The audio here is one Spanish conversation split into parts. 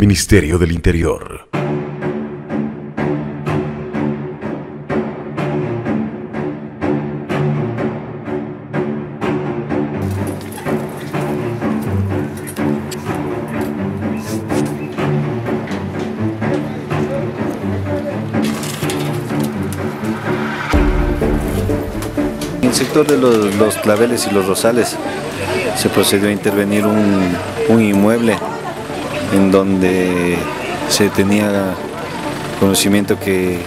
Ministerio del Interior. En el sector de los claveles y los rosales se procedió a intervenir un inmueble en donde se tenía conocimiento que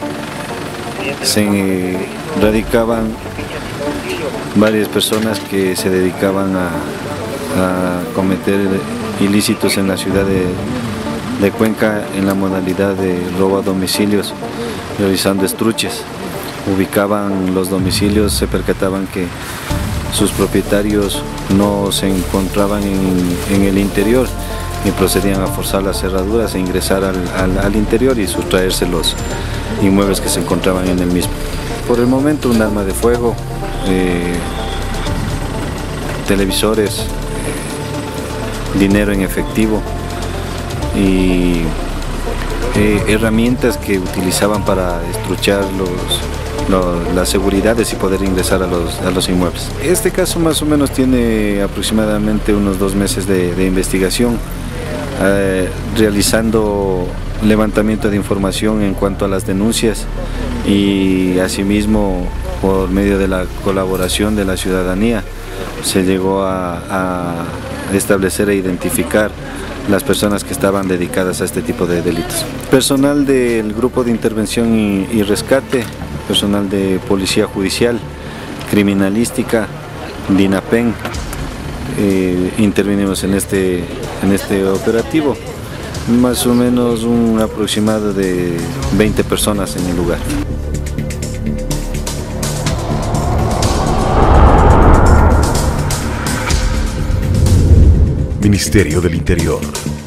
se radicaban varias personas que se dedicaban a cometer ilícitos en la ciudad de Cuenca en la modalidad de robo a domicilios, realizando estruches. Ubicaban los domicilios, se percataban que sus propietarios no se encontraban en el interior y procedían a forzar las cerraduras e ingresar al interior y sustraerse los inmuebles que se encontraban en el mismo. Por el momento un arma de fuego, televisores, dinero en efectivo y herramientas que utilizaban para estruchar las seguridades y poder ingresar a los inmuebles. Este caso más o menos tiene aproximadamente unos 2 meses de investigación, realizando levantamiento de información en cuanto a las denuncias y asimismo por medio de la colaboración de la ciudadanía se llegó a establecer e identificar las personas que estaban dedicadas a este tipo de delitos. Personal del Grupo de Intervención y Rescate, personal de Policía Judicial, Criminalística, DINAPEN, intervinimos en este operativo. Más o menos un aproximado de 20 personas en el lugar. Ministerio del Interior.